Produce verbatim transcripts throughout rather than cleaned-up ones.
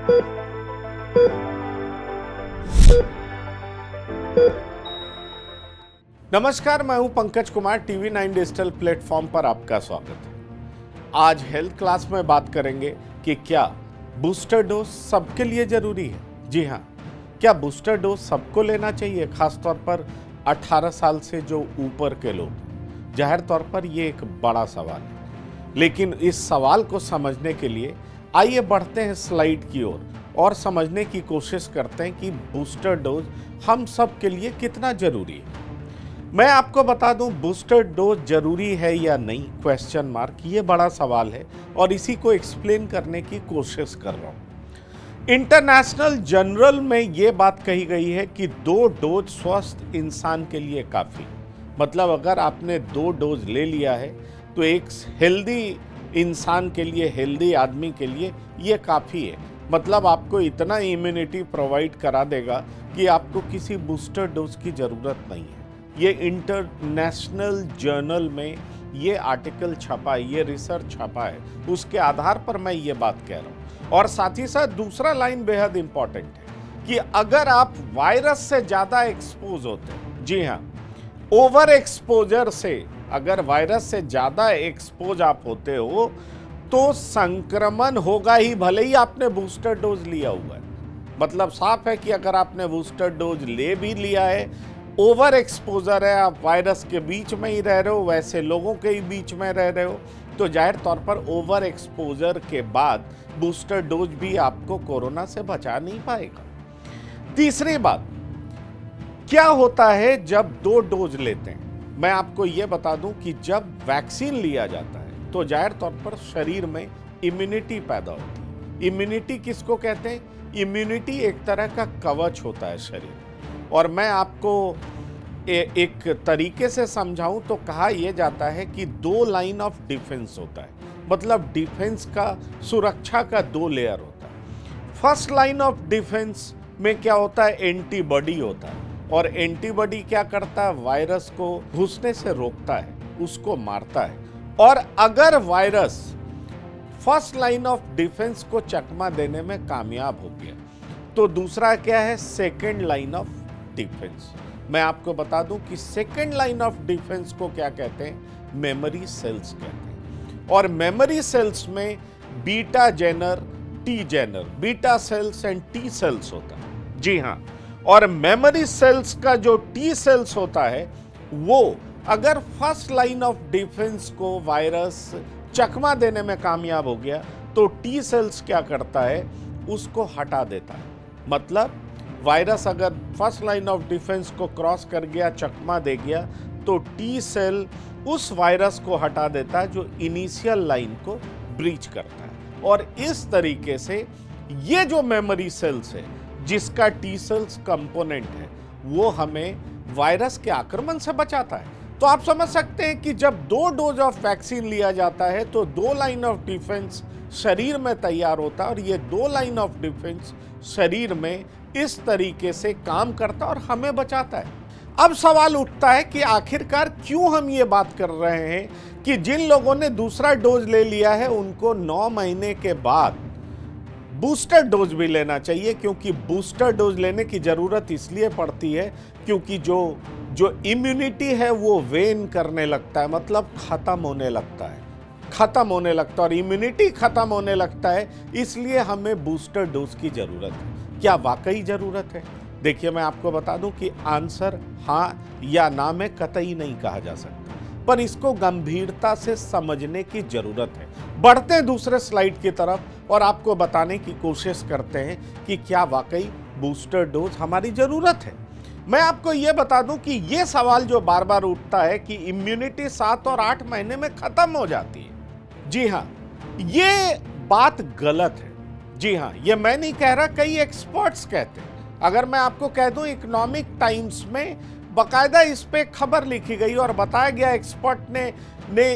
नमस्कार, मैं हूं Pankaj Kumar. TV nine digital platform पर आपका स्वागत है। आज हेल्थ क्लास में बात करेंगे कि क्या बूस्टर डोज सबके लिए जरूरी है। जी हां, क्या बूस्टर डोज सबको लेना चाहिए, खासतौर पर अठारह साल से जो ऊपर के लोग। जाहिर तौर पर यह एक बड़ा सवाल है, लेकिन इस सवाल को समझने के लिए आइए बढ़ते हैं स्लाइड की ओर और, और समझने की कोशिश करते हैं कि बूस्टर डोज हम सब के लिए कितना जरूरी है। मैं आपको बता दूं, बूस्टर डोज जरूरी है या नहीं, क्वेश्चन मार्क, ये बड़ा सवाल है और इसी को एक्सप्लेन करने की कोशिश कर रहा हूं। इंटरनेशनल जर्नल में ये बात कही गई है कि दो डोज स्वस्थ इंसान के लिए काफ़ी, मतलब अगर आपने दो डोज ले लिया है तो एक हेल्दी इंसान के लिए, हेल्दी आदमी के लिए ये काफ़ी है। मतलब आपको इतना इम्यूनिटी प्रोवाइड करा देगा कि आपको किसी बूस्टर डोज की ज़रूरत नहीं है। ये इंटरनेशनल जर्नल में ये आर्टिकल छपा है, ये रिसर्च छपा है, उसके आधार पर मैं ये बात कह रहा हूँ। और साथ ही साथ दूसरा लाइन बेहद इंपॉर्टेंट है कि अगर आप वायरस से ज़्यादा एक्सपोज होते हैं, जी हाँ, ओवर एक्सपोजर से, अगर वायरस से ज़्यादा एक्सपोज आप होते हो तो संक्रमण होगा ही, भले ही आपने बूस्टर डोज लिया हुआ है। मतलब साफ है कि अगर आपने बूस्टर डोज ले भी लिया है, ओवर एक्सपोजर है, आप वायरस के बीच में ही रह रहे हो, वैसे लोगों के ही बीच में रह रहे हो, तो जाहिर तौर पर ओवर एक्सपोजर के बाद बूस्टर डोज भी आपको कोरोना से बचा नहीं पाएगा। तीसरी बात, क्या होता है जब दो डोज लेते हैं। मैं आपको यह बता दूं कि जब वैक्सीन लिया जाता है तो जाहिर तौर पर शरीर में इम्यूनिटी पैदा होती है। इम्यूनिटी किसको कहते हैं? इम्यूनिटी एक तरह का कवच होता है शरीर। और मैं आपको ए, एक तरीके से समझाऊं तो कहा यह जाता है कि दो लाइन ऑफ डिफेंस होता है, मतलब डिफेंस का, सुरक्षा का दो लेयर होता है। फर्स्ट लाइन ऑफ डिफेंस में क्या होता है? एंटीबॉडी होता है, और एंटीबॉडी क्या करता है? वायरस को घुसने से रोकता है, उसको मारता है। और अगर virus first line of defence को चकमा देने में कामयाब हो गया तो दूसरा क्या है? Second line of defence. मैं आपको बता दूं कि सेकेंड लाइन ऑफ डिफेंस को क्या कहते हैं? मेमोरी सेल्स कहते हैं। और मेमोरी सेल्स में बीटा जेनर, टी जेनर, beta cells and T cells होता है। जी हां, और मेमोरी सेल्स का जो टी सेल्स होता है वो अगर फर्स्ट लाइन ऑफ डिफेंस को वायरस चकमा देने में कामयाब हो गया तो टी सेल्स क्या करता है? उसको हटा देता है। मतलब वायरस अगर फर्स्ट लाइन ऑफ डिफेंस को क्रॉस कर गया, चकमा दे गया, तो टी सेल उस वायरस को हटा देता है जो इनिशियल लाइन को ब्रीच करता है। और इस तरीके से ये जो मेमोरी सेल्स है, जिसका टी सेल्स कंपोनेंट है, वो हमें वायरस के आक्रमण से बचाता है। तो आप समझ सकते हैं कि जब दो डोज ऑफ वैक्सीन लिया जाता है तो दो लाइन ऑफ डिफेंस शरीर में तैयार होता है, और ये दो लाइन ऑफ डिफेंस शरीर में इस तरीके से काम करता है और हमें बचाता है। अब सवाल उठता है कि आखिरकार क्यों हम ये बात कर रहे हैं कि जिन लोगों ने दूसरा डोज ले लिया है उनको नौ महीने के बाद बूस्टर डोज भी लेना चाहिए। क्योंकि बूस्टर डोज लेने की जरूरत इसलिए पड़ती है क्योंकि जो जो इम्यूनिटी है वो वेन करने लगता है, मतलब खत्म होने लगता है, खत्म होने लगता है और इम्यूनिटी खत्म होने लगता है, इसलिए हमें बूस्टर डोज की जरूरत है। क्या वाकई जरूरत है? देखिए, मैं आपको बता दूं कि आंसर हाँ या ना में कतई नहीं कहा जा सकता, पर इसको गंभीरता से समझने की जरूरत है। बढ़ते हैं दूसरे स्लाइड की तरफ और आपको बताने की कोशिश करते हैं कि क्या वाकई बूस्टर डोज हमारी जरूरत है। मैं आपको यह बता दूं कि यह सवाल जो बार बार उठता है कि इम्यूनिटी सात और आठ महीने में खत्म हो जाती है, जी हां, ये बात गलत है। जी हां, ये मैं नहीं कह रहा, कई एक्सपर्ट्स कहते हैं। अगर मैं आपको कह दूं, इकोनॉमिक टाइम्स में बकायदा इस पे खबर लिखी गई और बताया गया, एक्सपर्ट ने ने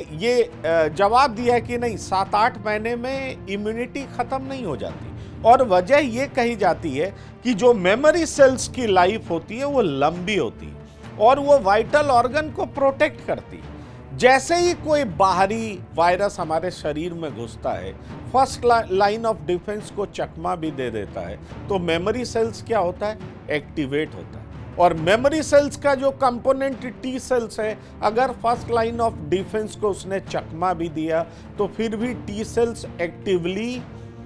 ये जवाब दिया कि नहीं, सात आठ महीने में इम्यूनिटी खत्म नहीं हो जाती। और वजह ये कही जाती है कि जो मेमोरी सेल्स की लाइफ होती है वो लंबी होती है और वो वाइटल ऑर्गन को प्रोटेक्ट करती है। जैसे ही कोई बाहरी वायरस हमारे शरीर में घुसता है, फर्स्ट लाइन ऑफ डिफेंस को चकमा भी दे देता है, तो मेमोरी सेल्स क्या होता है, एक्टिवेट होता है। और मेमोरी सेल्स का जो कंपोनेंट टी सेल्स है, अगर फर्स्ट लाइन ऑफ डिफेंस को उसने चकमा भी दिया तो फिर भी टी सेल्स एक्टिवली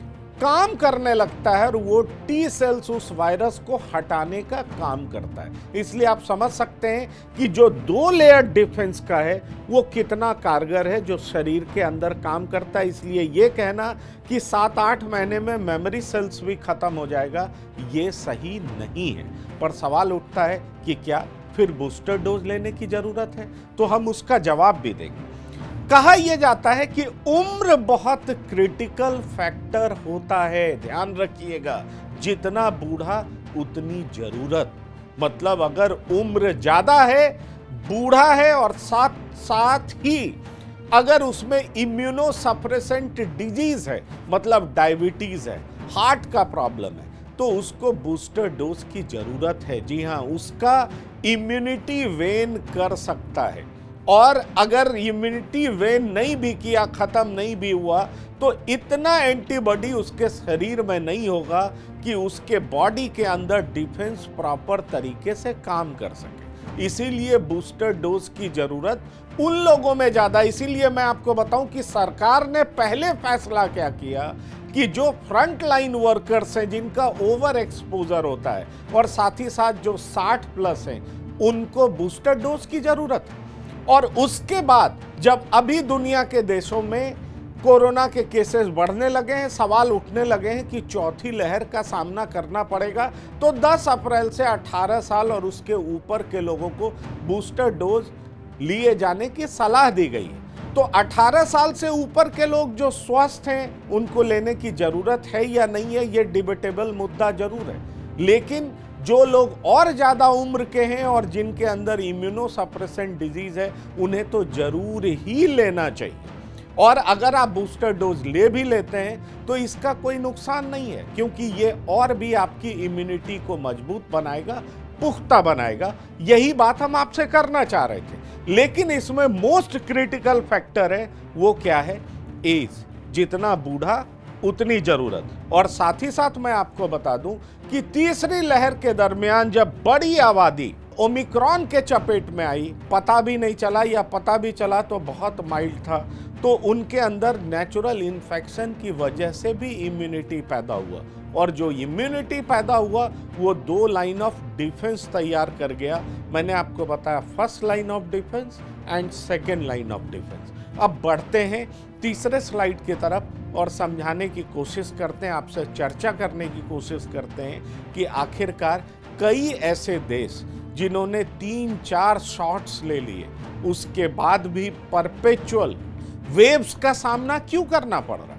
काम करने लगता है और वो टी सेल्स उस वायरस को हटाने का काम करता है। इसलिए आप समझ सकते हैं कि जो दो लेयर डिफेंस का है वो कितना कारगर है, जो शरीर के अंदर काम करता है। इसलिए ये कहना कि सात आठ महीने में मेमोरी सेल्स भी खत्म हो जाएगा, ये सही नहीं है। पर सवाल उठता है कि क्या फिर बूस्टर डोज लेने की जरूरत है? तो हम उसका जवाब भी देंगे। कहा यह जाता है कि उम्र बहुत क्रिटिकल फैक्टर होता है, ध्यान रखिएगा। जितना बूढ़ा उतनी जरूरत। मतलब अगर उम्र ज्यादा है, बूढ़ा है और साथ साथ ही अगर उसमें इम्यूनो सप्रेसेंट डिजीज है, मतलब डायबिटीज है, हार्ट का प्रॉब्लम है, तो उसको बूस्टर डोज की जरूरत है। जी हाँ, उसका इम्यूनिटी वेन कर सकता है। और अगर इम्यूनिटी वेन नहीं भी किया, खत्म नहीं भी हुआ, तो इतना एंटीबॉडी उसके शरीर में नहीं होगा कि उसके बॉडी के अंदर डिफेंस प्रॉपर तरीके से काम कर सके। इसीलिए बूस्टर डोज की जरूरत उन लोगों में ज्यादा। इसीलिए मैं आपको बताऊं कि सरकार ने पहले फैसला क्या किया कि जो फ्रंट लाइन वर्कर्स हैं, जिनका ओवर एक्सपोजर होता है, और साथ ही साथ जो साठ प्लस हैं, उनको बूस्टर डोज की जरूरत है। और उसके बाद जब अभी दुनिया के देशों में कोरोना के केसेस बढ़ने लगे हैं, सवाल उठने लगे हैं कि चौथी लहर का सामना करना पड़ेगा, तो दस अप्रैल से अठारह साल और उसके ऊपर के लोगों को बूस्टर डोज लिए जाने की सलाह दी गई है। तो अठारह साल से ऊपर के लोग जो स्वस्थ हैं, उनको लेने की जरूरत है या नहीं है, ये डिबेटेबल मुद्दा जरूर है। लेकिन जो लोग और ज़्यादा उम्र के हैं और जिनके अंदर इम्यूनो सप्रेसेंट डिजीज है, उन्हें तो जरूर ही लेना चाहिए। और अगर आप बूस्टर डोज ले भी लेते हैं तो इसका कोई नुकसान नहीं है, क्योंकि ये और भी आपकी इम्यूनिटी को मजबूत बनाएगा, पुख्ता बनाएगा। यही बात हम आपसे करना चाह रहे थे। लेकिन इसमें मोस्ट क्रिटिकल फैक्टर है, वो क्या है, एज। जितना बूढ़ा उतनी जरूरत। और साथ ही साथ मैं आपको बता दूं कि तीसरी लहर के दरमियान जब बड़ी आबादी ओमिक्रॉन के चपेट में आई, पता भी नहीं चला या पता भी चला तो बहुत माइल्ड था, तो उनके अंदर नेचुरल इन्फेक्शन की वजह से भी इम्यूनिटी पैदा हुआ। और जो इम्यूनिटी पैदा हुआ वो दो लाइन ऑफ डिफेंस तैयार कर गया। मैंने आपको बताया first line of defence and second line of defence. अब बढ़ते हैं तीसरे स्लाइड की तरफ और समझाने की कोशिश करते हैं, आपसे चर्चा करने की कोशिश करते हैं कि आखिरकार कई ऐसे देश जिन्होंने तीन चार शॉट्स ले लिए, उसके बाद भी परपेचुअल वेव्स का सामना क्यों करना पड़ रहा है।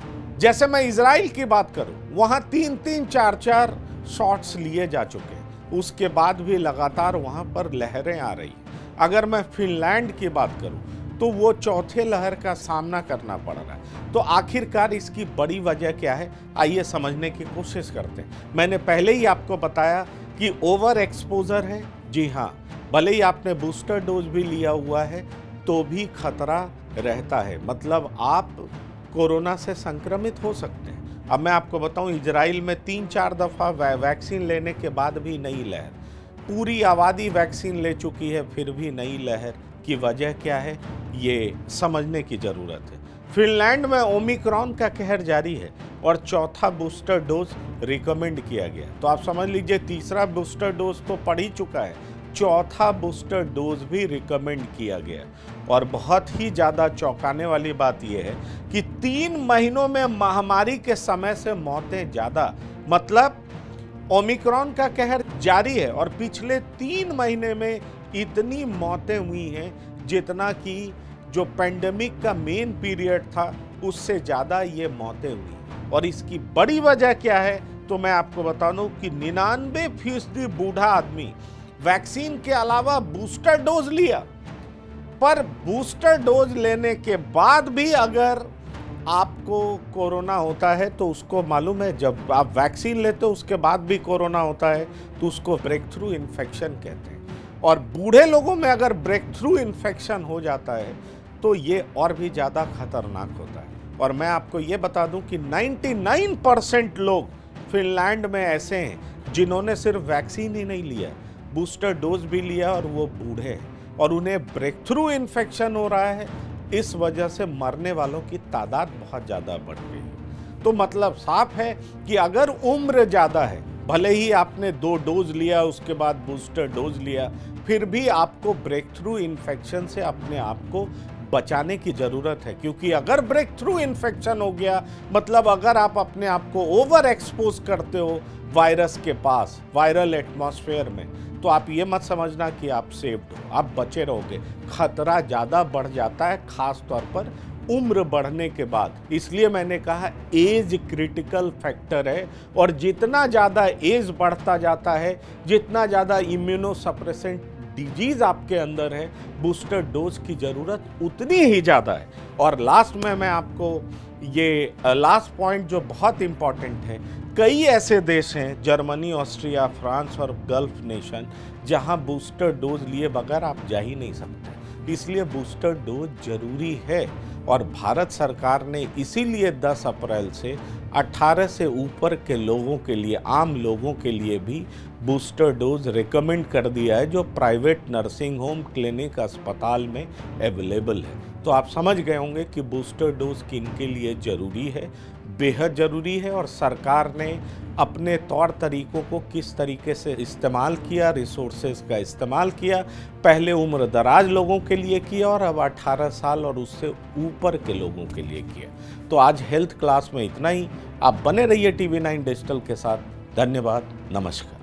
जैसे मैं इजराइल की बात करूं, वहां तीन तीन चार चार शॉट्स लिए जा चुके हैं, उसके बाद भी लगातार वहां पर लहरें आ रही हैं। अगर मैं फिनलैंड की बात करूं तो वो चौथे लहर का सामना करना पड़ रहा है। तो आखिरकार इसकी बड़ी वजह क्या है, आइए समझने की कोशिश करते हैं। मैंने पहले ही आपको बताया कि ओवर एक्सपोजर है। जी हाँ, भले ही आपने बूस्टर डोज भी लिया हुआ है तो भी खतरा रहता है, मतलब आप कोरोना से संक्रमित हो सकते हैं। अब मैं आपको बताऊं, इजराइल में तीन चार दफ़ा वैक्सीन लेने के बाद भी नई लहर, पूरी आबादी वैक्सीन ले चुकी है फिर भी नई लहर की वजह क्या है, ये समझने की ज़रूरत है। फिनलैंड में ओमिक्रॉन का कहर जारी है और चौथा बूस्टर डोज रिकमेंड किया गया। तो आप समझ लीजिए तीसरा बूस्टर डोज तो पड़ ही चुका है, चौथा बूस्टर डोज भी रिकमेंड किया गया। और बहुत ही ज़्यादा चौंकाने वाली बात यह है कि तीन महीनों में महामारी के समय से मौतें ज़्यादा, मतलब ओमिक्रॉन का कहर जारी है और पिछले तीन महीने में इतनी मौतें हुई हैं जितना कि जो पेंडेमिक का मेन पीरियड था उससे ज़्यादा ये मौतें हुई। और इसकी बड़ी वजह क्या है, तो मैं आपको बता दूं कि निन्यानवे फीसदी बूढ़ा आदमी वैक्सीन के अलावा बूस्टर डोज लिया, पर बूस्टर डोज लेने के बाद भी अगर आपको कोरोना होता है तो उसको मालूम है, जब आप वैक्सीन लेते हो उसके बाद भी कोरोना होता है तो उसको ब्रेक थ्रू इन्फेक्शन कहते हैं। और बूढ़े लोगों में अगर ब्रेक थ्रू इन्फेक्शन हो जाता है तो ये और भी ज़्यादा खतरनाक होता है। और मैं आपको ये बता दूं कि निन्यानवे परसेंट लोग फिनलैंड में ऐसे हैं जिन्होंने सिर्फ वैक्सीन ही नहीं लिया, बूस्टर डोज भी लिया और वो बूढ़े हैं और उन्हें ब्रेक थ्रू इन्फेक्शन हो रहा है। इस वजह से मरने वालों की तादाद बहुत ज़्यादा बढ़ रही है। तो मतलब साफ है कि अगर उम्र ज़्यादा है, भले ही आपने दो डोज लिया उसके बाद बूस्टर डोज लिया, फिर भी आपको ब्रेक थ्रू इन्फेक्शन से अपने आप को बचाने की ज़रूरत है। क्योंकि अगर ब्रेक थ्रू इन्फेक्शन हो गया, मतलब अगर आप अपने आप को ओवर एक्सपोज करते हो वायरस के पास, वायरल एटमॉस्फेयर में, तो आप ये मत समझना कि आप सेफ्ड हो, आप बचे रहोगे। खतरा ज़्यादा बढ़ जाता है, खास तौर पर उम्र बढ़ने के बाद। इसलिए मैंने कहा एज क्रिटिकल फैक्टर है, और जितना ज़्यादा एज बढ़ता जाता है, जितना ज़्यादा इम्यूनोसप्रेसेंट डिजीज आपके अंदर है, बूस्टर डोज की ज़रूरत उतनी ही ज़्यादा है। और लास्ट में मैं आपको ये लास्ट पॉइंट जो बहुत इम्पॉर्टेंट है, कई ऐसे देश हैं, जर्मनी, ऑस्ट्रिया, फ्रांस और गल्फ नेशन, जहां बूस्टर डोज लिए बगैर आप जा ही नहीं सकते। इसलिए बूस्टर डोज जरूरी है। और भारत सरकार ने इसीलिए दस अप्रैल से अठारह से ऊपर के लोगों के लिए, आम लोगों के लिए भी बूस्टर डोज रिकमेंड कर दिया है, जो प्राइवेट नर्सिंग होम, क्लिनिक, अस्पताल में अवेलेबल है। तो आप समझ गए होंगे कि बूस्टर डोज किन के लिए ज़रूरी है, बेहद ज़रूरी है। और सरकार ने अपने तौर तरीकों को किस तरीके से इस्तेमाल किया, रिसोर्सेज का इस्तेमाल किया, पहले उम्र दराज लोगों के लिए किया और अब अठारह साल और उससे ऊपर के लोगों के लिए किया। तो आज हेल्थ क्लास में इतना ही। आप बने रहिए टीवी नाइन डिजिटल के साथ। धन्यवाद, नमस्कार।